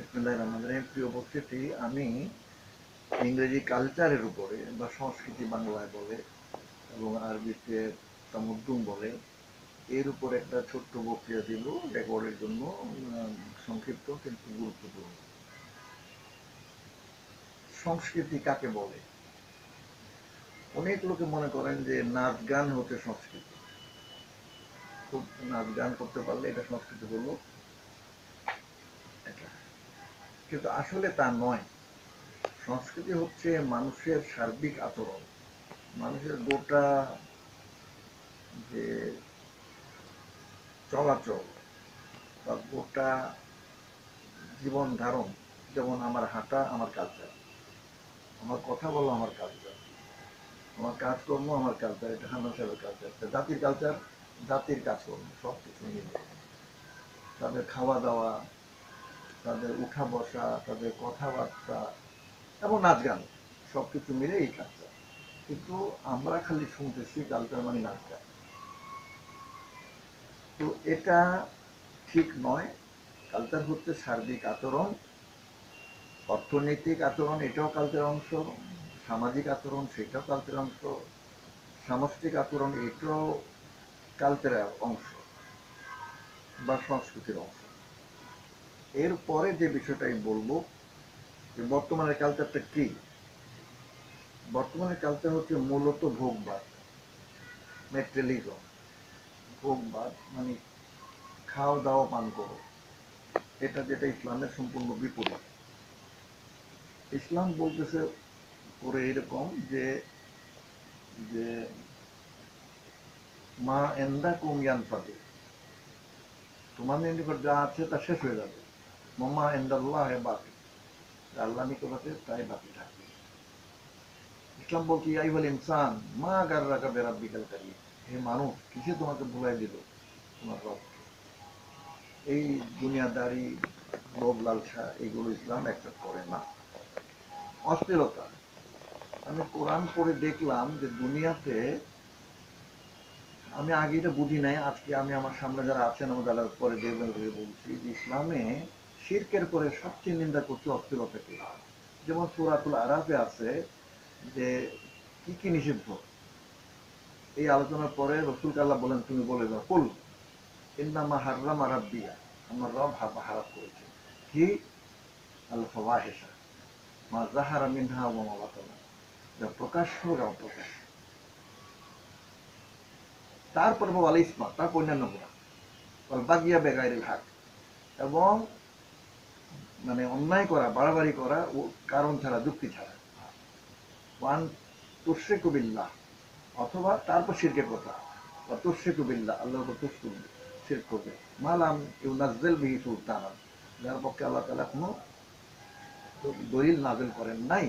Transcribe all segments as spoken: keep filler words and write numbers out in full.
বিসমিল্লাহির রহমানির রহিম। প্রিয় উপস্থিতি, আমি ইংরেজি কালচারের উপরে বা সংস্কৃতি বাংলায় বলে এবং আরবিতে তামাদ্দুন বলে, এর উপর একটা ছোট্ট বক্তৃতা দিব রেকর্ডের জন্য। আহ, সংক্ষিপ্ত কিন্তু গুরুত্বপূর্ণ। সংস্কৃতি কাকে বলে? অনেক লোকে মনে করেন যে নাচ গান হচ্ছে সংস্কৃতি, খুব নাচ গান করতে পারলে এটা সংস্কৃতি হলো এটা, কিন্তু আসলে তা নয়। সংস্কৃতি হচ্ছে মানুষের সার্বিক আচরণ, মানুষের গোটা যে চলাচল বা গোটা জীবন ধারণ। যেমন আমার হাঁটা আমার কালচার, আমার কথা বলা আমার কালচার, আমার কাজকর্ম আমার কালচার, এটা মানুষের কালচার। জাতির কালচার, জাতির কাজকর্ম সব কিছু মিলে, তাদের খাওয়া দাওয়া, তাদের উঠা বসা, তাদের কথাবার্তা এবং নাচ গান, সব কিছু মিলে এই কালচার। কিন্তু আমরা খালি শুনতেছি কালচার মানে নাচ গান, তো এটা ঠিক নয়। কালচার হচ্ছে সার্বিক আচরণ, অর্থনৈতিক আচরণ এটাও কালচার অংশ, সামাজিক আচরণ সেটাও কালচার অংশ, সামষ্টিক আচরণ এটাও কালচারের অংশ বা সংস্কৃতির অংশ। এরপরে যে বিষয়টা আমি বলবো যে বর্তমানের কালচারটা কি। বর্তমানের কালচার হচ্ছে মূলত ভোগবাদ, ম্যাটেরিয়ালিজম। ভোগবাদ মানে খাও দাও পান করো, এটা যেটা ইসলামের সম্পূর্ণ বিপরীত। ইসলাম বলতেছে করে এরকম যে যে মা এন্দা কুম ইয়ানফাদু, তোমাদের নিকট যা আছে তা শেষ হয়ে যাবে। মাম্মা এন্দাল্লাহ বাকি, আল্লাহ নিকট আছে তাই বাকি থাকবে। ইসলাম বলছে আইবল ইনসান মা গার রাখা বেরাব্বিকাল কারিম, হে মানুষ কিসে তোমাকে ভুলাই দিল তোমার রবকে। এই দুনিয়াদারি, লোভ লালসা এগুলো ইসলাম অ্যাকসেপ্ট করে না। অস্থিরতা, আমি কোরআন পড়ে দেখলাম যে দুনিয়াতে, আমি আগে এটা বুঝি নাই, আজকে আমি আমার সামনে যারা আছেন আমার যারা পরে দেখবেন বলছি যে ইসলামে শিরকের পরে সবচেয়ে নিন্দা করছে অস্থিরতাকে। যেমন সূরাতুল আরাফে আছে যে কি কি নিষিদ্ধ। এই আলোচনার পরে রসুল আল্লাহ বলেন তুমি বলে দাও, কুল ইন্নামা হাররামা রাব্বিয়া, আমার রব হারাম করেছে কি আল ফাওয়াহিশা মা যাহারা মিনহা ওয়া মা বাতানা, যা প্রকাশ্য যা অপ্রকাশ্য। তারপরে ওয়াল ইসমা, তারপর অন্যান্য গুনাহ, ওয়াল বাগিয়া বেগাইরিল হক, এবং মানে অন্যায় করা, বাড়াবাড়ি করা ও কারণ ছাড়া, যুক্তি ছাড়া। ওয়ান তুশরিকু বিল্লাহ, অথবা তারপর শিরকের কথা, বা তুশরিকু বিল্লাহ, আল্লাহর উপর তুষ্ট শিরক করবে, মালাম ইউনাজ্জিল বিহি সুলতানান, যার পক্ষে আল্লাহ তাআলা কোনো দলিল নাযিল করেন নাই।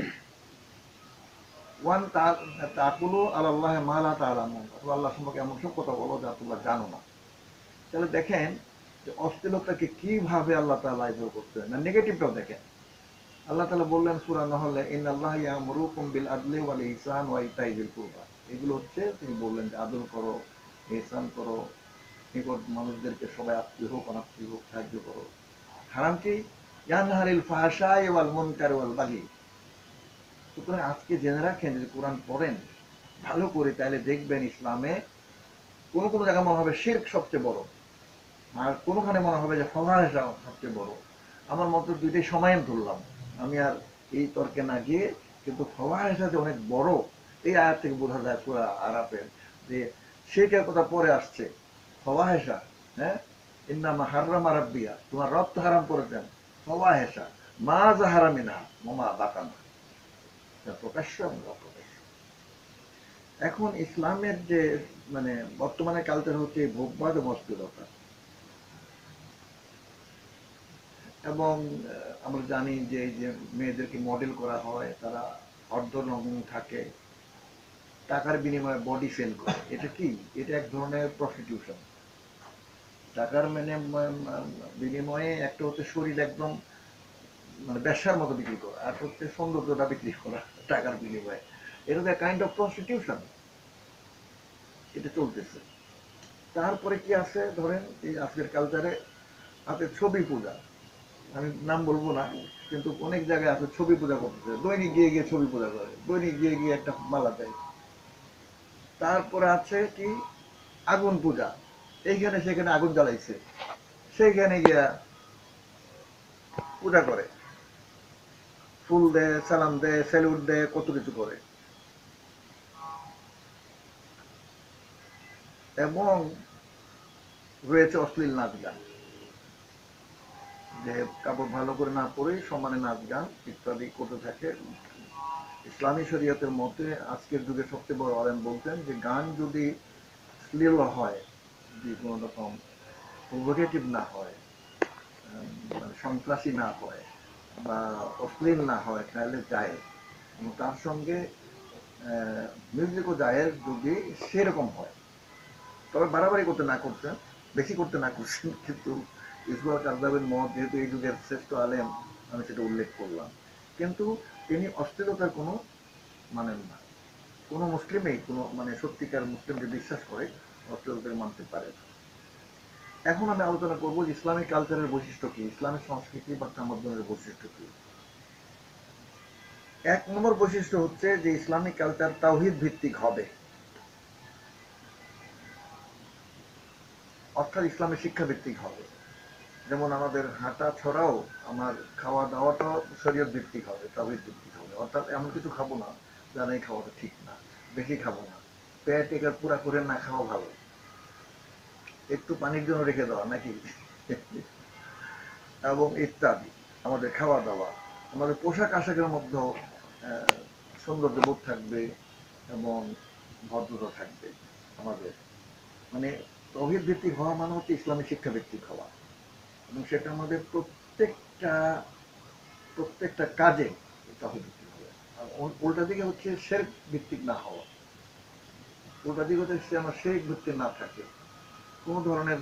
ওয়ান তাকুলু আলাল্লাহি মা লা তা'লামুন, অথবা আল্লাহ সম্পর্কে এমন সব কথা বলো যা তোমরা জানো না। তাহলে দেখেন যে অশ্লীলতাকে কিভাবে আল্লাহ তাআলা ইজো করতেন না, নেগেটিভটাও দেখেন। আল্লাহ তাআলা বললেন সূরা নহলে, ইন্নাল্লাহা ইয়া'মুরুকুম বিল আদলি ওয়াল ইহসান ওয়া ইতাই যিল কুরবা। এগুলো হচ্ছে তিনি বললেন যে আদল করো, ইহসান করো, নিকট মানুষদেরকে সবাই আত্মীয় হোক অনাত্মীয় হোক সাহায্য করো। হারাম কি? ইয়ানহারিল ফাহশাই ওয়াল মুনকার ওয়াল বাগি। সুতরাং আজকে জেনে রাখেন, যদি কোরআন পড়েন ভালো করে তাহলে দেখবেন ইসলামে কোনো কোনো জায়গায় মনে হবে শিরক সবচেয়ে বড়, আর কোনোখানে মনে হবে যে ফাওয়াহিশা সবচেয়ে বড়। আমার মতো দুইটাই সময় ধরলাম, আমি আর এই তর্কে না গিয়ে, কিন্তু ফাওয়াহিশা যে অনেক বড় এই আয়াত থেকে বোঝা যায় সূরা আরাফের, যে শিরকের কথা পরে আসছে। ফাওয়াহিশা, হ্যাঁ, ইন্নামা হাররামা রাব্বিয়া, তোমার রব তো হারাম করেছেন ফাওয়াহিশা মা যাহারা মিনহা ওয়া মা বাতানা, প্রকাশ্য এবং অপ্রকাশ্য। এখন ইসলামের যে মানে বর্তমানে কালচার হচ্ছে ভোগবাদ ও অস্থিরতা। এবং আমরা জানি যে এই যে মেয়েদেরকে মডেল করা হয়, তারা অর্ধনগ্ন থাকে, টাকার বিনিময়ে বডি সেল করে। এটা কি? এটা এক ধরনের প্রস্টিটিউশন। টাকার মানে বিনিময়ে একটা হচ্ছে শরীর একদম মানে ব্যবসার মতো বিক্রি করা, আর হচ্ছে সৌন্দর্যটা বিক্রি করা টাকার বিনিময়ে। এটা তো কাইন্ড অফ প্রস্টিটিউশন, এটা চলতেছে। তারপরে কি আছে ধরেন এই আজকের কালচারে আছে ছবি পূজা। আমি নাম বলবো না, কিন্তু অনেক জায়গায় আছে ছবি পূজা করতেছে, দৈনিক গিয়ে গিয়ে ছবি পূজা করে, দৈনিক গিয়ে গিয়ে একটা মালা দেয়। তারপরে আছে কি আগুন পূজা, এইখানে সেখানে আগুন জ্বালাইছে, সেইখানে গিয়া পূজা করে, ফুল দেয়, সালাম দেয়, স্যালুট দেয়, কত কিছু করে। এবং রয়েছে অশ্লীল নাচ গান, যে কাপড় ভালো করে না পরে সমানে নাচ গান ইত্যাদি করতে থাকে। ইসলামী শরীয়তের মতে আজকের যুগে সবচেয়ে বড় আলেম বলতেন যে গান যদি শ্লীল হয়, যদি কোনো রকম প্রভোকেটিভ না হয়, মানে সন্ত্রাসী না হয় বা অশ্লীল না হয়, তাহলে যায়। এবং তার সঙ্গে মিউজিকও যায় যদি সেরকম হয়। তবে বাড়াবাড়ি করতে না করছেন, বেশি করতে না করছেন, কিন্তু ইসবাহ কাজদাবের মত যেহেতু এই যুগের শ্রেষ্ঠ আলেম, আমি সেটা উল্লেখ করলাম। কিন্তু তিনি অশ্লীলতার কোনো মানেন না। কোনো মুসলিমই, কোনো মানে সত্যিকার মুসলিম যে বিশ্বাস করে, অশ্লীলতাকে মানতে পারে না। এখন আমি আলোচনা করবো যে ইসলামিক কালচারের বৈশিষ্ট্য কি, ইসলামিক সংস্কৃতি বা তামাদ্দুনের বৈশিষ্ট্য কি। এক নম্বর বৈশিষ্ট্য হচ্ছে যে ইসলামিক কালচার তাওহীদ ভিত্তিক হবে, অর্থাৎ ইসলামের শিক্ষা ভিত্তিক হবে। যেমন আমাদের হাঁটা ছড়াও, আমার খাওয়া দাওয়াটাও শরীয়ত ভিত্তিক হবে, তাওহীদ ভিত্তিক হবে। অর্থাৎ এমন কিছু খাবো না যা এই খাওয়াটা ঠিক না, বেশি খাবো না, পেট একার পুরা করে না খাওয়া ভালো, একটু পানির জন্য রেখে দেওয়া নাকি এবং ইত্যাদি। আমাদের খাওয়া দাওয়া, আমাদের পোশাক আশাকের মধ্যেও সৌন্দর্যবোধ থাকবে এবং ভদ্রতা থাকবে আমাদের। মানে তাওহীদ ভিত্তিক হওয়া মানে হচ্ছে ইসলামী শিক্ষা ভিত্তিক হওয়া, এবং সেটা আমাদের প্রত্যেকটা প্রত্যেকটা কাজে তাওহীদ ভিত্তিক হবে। আর উল্টা দিকে হচ্ছে শিরক ভিত্তিক না হওয়া, উল্টা দিকে হচ্ছে আমার শিরক ভিত্তিক না থাকে, কোনো ধরনের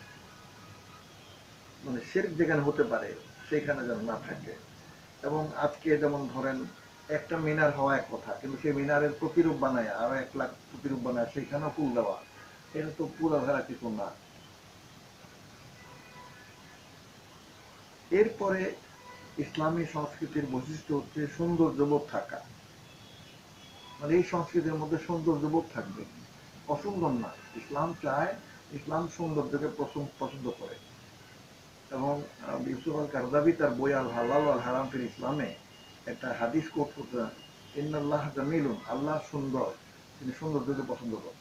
মানে শিরক যেখানে হতে পারে সেখানে যেন না থাকে। এবং আজকে যেমন ধরেন একটা মিনার হওয়া এক কথা, কিন্তু সেই মিনারের প্রতিরূপ বানায় আরো এক লাখ প্রতিরূপ বানায় সেইখানেও ফুল দেওয়া, এটা তো পুরো ভেড়া কিছু না। এরপরে ইসলামী সংস্কৃতির বৈশিষ্ট্য হচ্ছে সৌন্দর্যবোধ থাকা, মানে এই সংস্কৃতির মধ্যে সৌন্দর্যবোধ থাকবে, অসুন্দর না। ইসলাম চায়, ইসলাম সৌন্দর্যকে পছন্দ করে। এবং ইউসুফ আল কারদাবি তার বই আল হালাল আল হারাম ফিল ইসলামে একটা হাদিস কোট করতেন, ইন্নাল্লাহ জামিলুন, আল্লাহ সুন্দর, তিনি সৌন্দর্যকে পছন্দ করেন।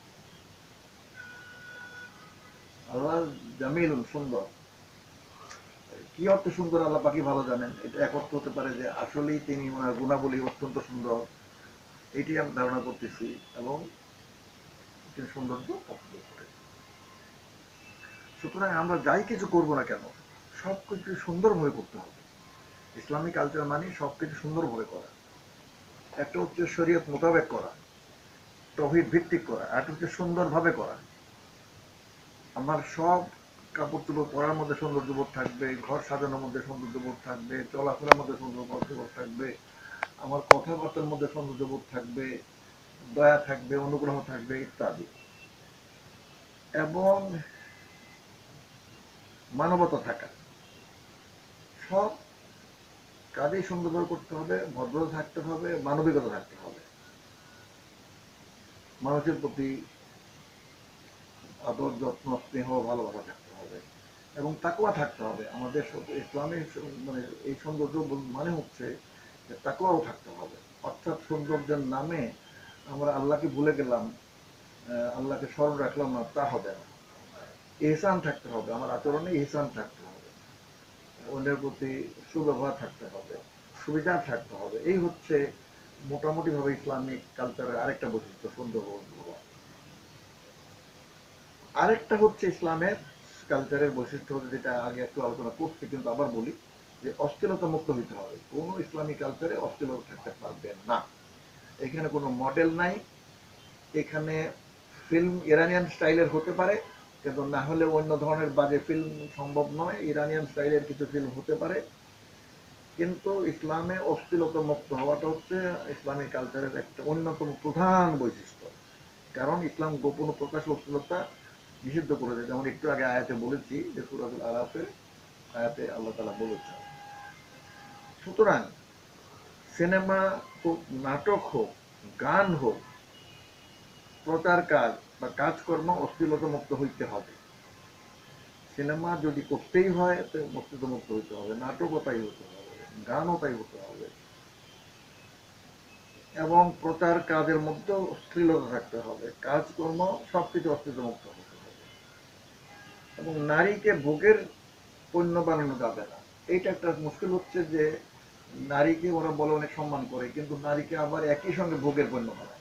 আল্লাহ জামিলুন, সুন্দর। কি অর্থে সুন্দর আল্লাহ পাকি ভালো জানেন। এটা এক অর্থ হতে পারে যে আসলেই তিনি ওনার গুণাবলী অত্যন্ত সুন্দর, এটি আমি ধারণা করতেছি, এবং তিনি সৌন্দর্য পছন্দ করেন। সুতরাং আমরা যাই কিছু করবো না কেন, সব কিছু সুন্দরভাবে করতে হবে। ইসলামিক কালচার মানে সব কিছু সুন্দরভাবে করা। একটা হচ্ছে শরীয়ত মোতাবেক করা, তাওহীদ ভিত্তিক করা, আর হচ্ছে সুন্দরভাবে করা। আমার সব কাপড় চোপড় পরার মধ্যে সৌন্দর্যবোধ থাকবে, ঘর সাজানোর মধ্যে সৌন্দর্যবোধ থাকবে, চলাফেরার মধ্যে সৌন্দর্যবোধ থাকবে, আমার কথাবার্তার মধ্যে সৌন্দর্যবোধ থাকবে, দয়া থাকবে, অনুগ্রহ থাকবে ইত্যাদি। এবং মানবতা থাকা, সব কাজেই সুন্দরভাবে করতে হবে, ভদ্রতা থাকতে হবে, মানবিকতা থাকতে হবে, মানুষের প্রতি আদর যত্ন স্নেহ ভালোবাসা থাকতে হবে, এবং তাকওয়া থাকতে হবে। আমাদের ইসলামের মানে এই সৌন্দর্য মানে হচ্ছে যে তাকওয়াও থাকতে হবে। অর্থাৎ সৌন্দর্যের নামে আমরা আল্লাহকে ভুলে গেলাম, আল্লাহকে স্মরণ রাখলাম না, তা হবে না। ইহসান থাকতে হবে, আমার আচরণে ইহসান থাকতে হবে, অন্যের প্রতি সুব্যবহার থাকতে হবে, সুবিধা থাকতে হবে। এই হচ্ছে মোটামুটি ভাবে ইসলামিক কালচারের আরেকটা বৈশিষ্ট্য, সুন্দর হওয়া। আরেকটা হচ্ছে ইসলামের কালচারের বৈশিষ্ট্য হচ্ছে, যেটা আগে একটু আলোচনা করছি কিন্তু আবার বলি, যে অশ্লীলতা মুক্ত হইতে হবে। কোনো ইসলামিক কালচারে অশ্লীলতা থাকতে পারবে না। এখানে কোনো মডেল নাই, এখানে ফিল্ম ইরানিয়ান স্টাইলের হতে পারে, কিন্তু না হলে অন্য ধরনের বাজে ফিল্ম সম্ভব নয়। ইরানিয়ান স্টাইলের কিছু ফিল্ম হতে পারে, কিন্তু ইসলামে অশ্লীলতা মুক্ত হওয়াটা হচ্ছে ইসলামিক কালচারের একটা অন্যতম প্রধান বৈশিষ্ট্য। কারণ ইসলাম গোপন প্রকাশ অশ্লীলতা নিষিদ্ধ করেছে। যেমন একটু আগে আয়াতে বলেছি যে সূরাতুল আরাফে আয়াতে আল্লাহ তাআলা বলেছেন। সুতরাং সিনেমা হোক, নাটক হোক, গান হোক, প্রচার কাজ বা কাজকর্ম অশ্লীলতা মুক্ত হইতে হবে। সিনেমা যদি করতেই হয় তো অশ্লীলতা মুক্ত হইতে হবে, নাটকও তাই হতে হবে, গানও তাই হতে হবে, এবং প্রচার কাজের মধ্যেও অশ্লীলতা থাকতে হবে, কাজকর্ম সবকিছু অশ্লীলতা মুক্ত হতে হবে। এবং নারীকে ভোগের পণ্য বানানো যাবে না। এইটা একটা মুশকিল হচ্ছে যে নারীকে ওরা বলে অনেক সম্মান করে, কিন্তু নারীকে আবার একই সঙ্গে ভোগের পণ্য বানায়।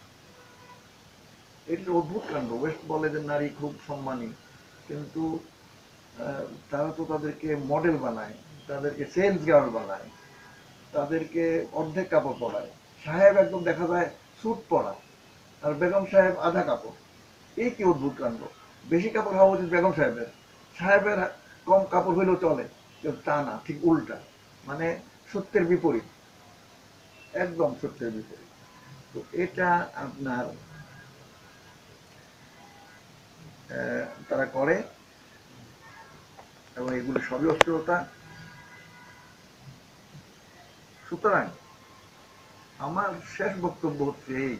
এটা অদ্ভুত কাণ্ড। ওয়েস্ট বলে যে নারী খুব সম্মানী, কিন্তু তারা তো তাদেরকে মডেল বানায়, তাদেরকে সেলস গার্ল বানায়, তাদেরকে অর্ধেক কাপড় পরায়। সাহেব একদম দেখা যায় স্যুট পরা, আর বেগম সাহেব আধা কাপড়। এই কি অদ্ভুত কাণ্ড! বেশি কাপড় হওয়া উচিত বেগম সাহেবের, সাহেবের কম কাপড় হইলেও চলে, কিন্তু তা না, ঠিক উল্টা। মানে সত্যের বিপরীত, একদম সত্যের বিপরীত। তো এটা আপনার তারা করে, এবং এগুলো সবই অস্থিরতা। সুতরাং আমার শেষ বক্তব্য হচ্ছে এই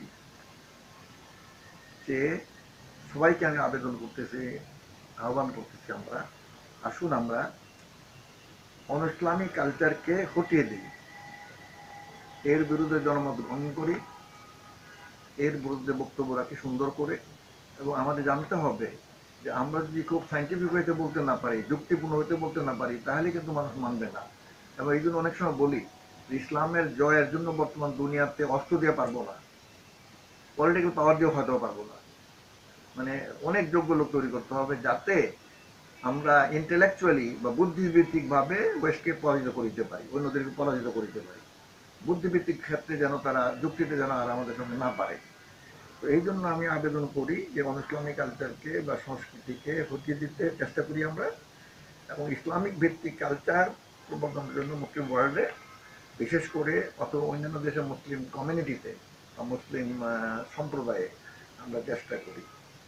যে সবাইকে আমি আবেদন করতেছি, আহ্বান করতেছি, আমরা আসুন আমরা অন ইসলামী কালচারকে হটিয়ে দিই, এর বিরুদ্ধে জনমত গ্রহণ করি, এর বিরুদ্ধে বক্তব্য রাখি সুন্দর করে। এবং আমাদের জানতে হবে যে আমরা যদি খুব সাইন্টিফিক হইতে বলতে না পারি, যুক্তিপূর্ণ হইতে বলতে না পারি, তাহলে কিন্তু মানুষ মানবে না। এবং এই জন্য অনেক সময় বলি ইসলামের জয়ের জন্য বর্তমান দুনিয়াতে অস্ত্র দিয়ে পারবো না, পলিটিক্যাল পাওয়ার দিয়েও হয়তো পারবো না। মানে অনেক যোগ্য লোক তৈরি করতে হবে, যাতে আমরা ইন্টেলেকচুয়ালি বা বুদ্ধিভিত্তিক ভাবে ওয়েস্টকে পরাজিত করিতে পারি, অন্যদেরকে পরাজিত করিতে পারি। বুদ্ধিভিত্তিক ক্ষেত্রে যেন তারা যুক্তিতে যেন আর আমাদের সঙ্গে না পারে। তো এই জন্য আমি আবেদন করি যে অন ইসলামিক কালচারকে বা সংস্কৃতিকে হটিয়ে দিতে চেষ্টা করি আমরা, এবং ইসলামিক ভিত্তিক কালচার প্রবর্তনের জন্য মুসলিম ওয়ার্ল্ডে, বিশেষ করে অথবা অন্যান্য দেশের মুসলিম কমিউনিটিতে বা মুসলিম সম্প্রদায়ে আমরা চেষ্টা করি।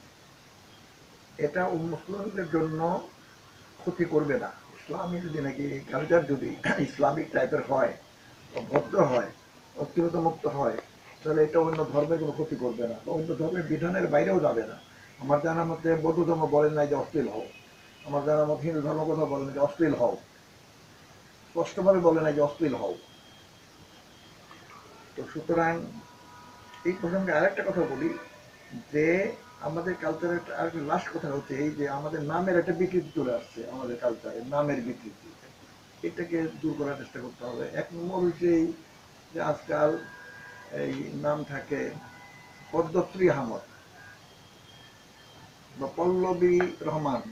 এটা মুসলিমদের জন্য ক্ষতি করবে না। ইসলামী যদি নাকি কালচার যদি ইসলামিক টাইপের হয়, ভদ্র হয়, অস্থিরতা মুক্ত হয়, তাহলে এটা অন্য ধর্মের কোনো ক্ষতি করবে না, অন্য ধর্মের বিধানের বাইরেও যাবে না। আমার জানার মধ্যে বৌদ্ধ ধর্ম বলেন নাই যে অশ্লীল হও, আমার জানার মধ্যে হিন্দু ধর্ম কথা বলেন যে অশ্লীল হও, স্পষ্টভাবে বলে নাই যে অশ্লীল হও। তো সুতরাং এই প্রসঙ্গে আরেকটা কথা বলি যে আমাদের কালচারের আরেকটা লাস্ট কথা হচ্ছে এই যে আমাদের নামের একটা বিকৃতি চলে আসছে, আমাদের কালচারে নামের বিকৃতি, এটাকে দূর করার চেষ্টা করতে হবে। এক নম্বর হচ্ছে এই যে আজকাল এই নাম থাকে পদ্মশ্রী আহমদ বা পল্লবী রহমান,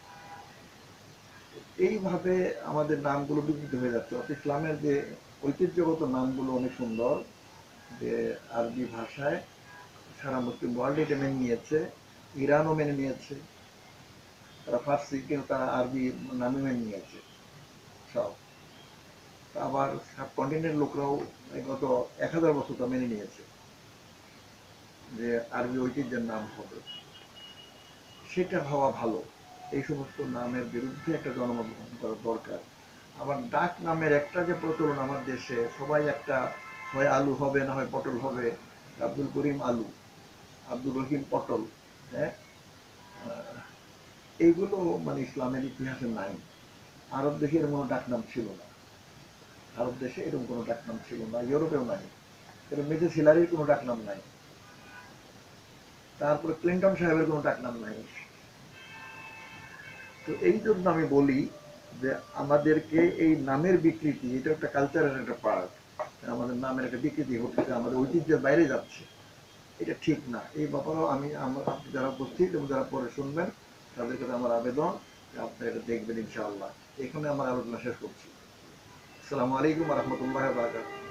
এইভাবে আমাদের নামগুলো বিকৃত হয়ে যাচ্ছে। অর্থাৎ ইসলামের যে ঐতিহ্যগত নামগুলো অনেক সুন্দর, যে আরবি ভাষায় সারা মুসলিম ওয়ার্ল্ড এটা মেনে নিয়েছে, ইরানও মেনে নিয়েছে, তারা ফার্সি কিন্তু তারা আরবি নামে মেনে নিয়েছে সব। আবার সাব কন্টিনেন্টের লোকরাও গত এক হাজার বছর তা মেনে নিয়েছে যে আরবি ঐতিহ্যের নাম হবে, সেটা হওয়া ভালো। এই সমস্ত নামের বিরুদ্ধে একটা জনমত গ্রহণ করা দরকার। আবার ডাক নামের একটা যে প্রচলন আমার দেশে, সবাই একটা হয় আলু হবে না হয় পটল হবে, আব্দুল করিম আলু, আব্দুল রহিম পটল, হ্যাঁ, এইগুলো মানে ইসলামের ইতিহাসে নাই। আরব দেশে এরকম কোনো ডাকনাম ছিল না, আরব দেশে এরকম কোনো ডাকনাম ছিল না, ইউরোপেও নাই, এরকম মেজে সিলারির কোনো ডাকনাম নাই, তারপরে ক্লিন্টন সাহেবের কোনো ডাকনাম নাই। তো এই জন্য আমি বলি যে আমাদেরকে এই নামের বিকৃতি, এটা একটা কালচারের একটা পার্ট, আমাদের নামের একটা বিকৃতি হচ্ছে, আমাদের ঐতিহ্যের বাইরে যাচ্ছে, এটা ঠিক না। এই ব্যাপারেও আমি আপনি যারা উপস্থিত এবং যারা পরে শুনবেন তাদের কাছে আমার আবেদন যে আপনারা এটা দেখবেন ইনশাআল্লাহ। এখানে আমার আলোচনা শেষ করছি। আসসালামু আলাইকুম ওয়া রাহমাতুল্লাহি ওয়া বারাকাতুহু।